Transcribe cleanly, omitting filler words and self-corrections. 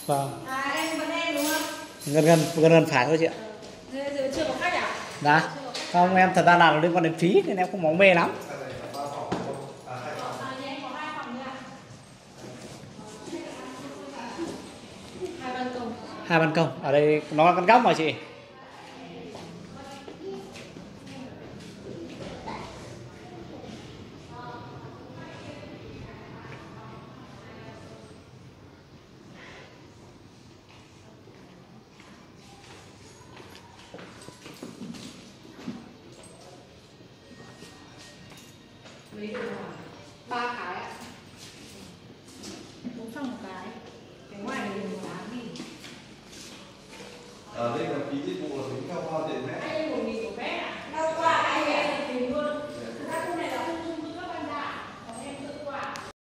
Vâng. Em vẫn em đúng không? Gần phải thôi chị ạ. Chưa có khách à? Dạ. Không, em thật ra là nó liên quan đến phí nên em không máu mê lắm. Em có 2 phòng nữa ạ. 2 ban công. 2 ban công. Ở đây nó là căn góc mà chị. Mấy đứa 3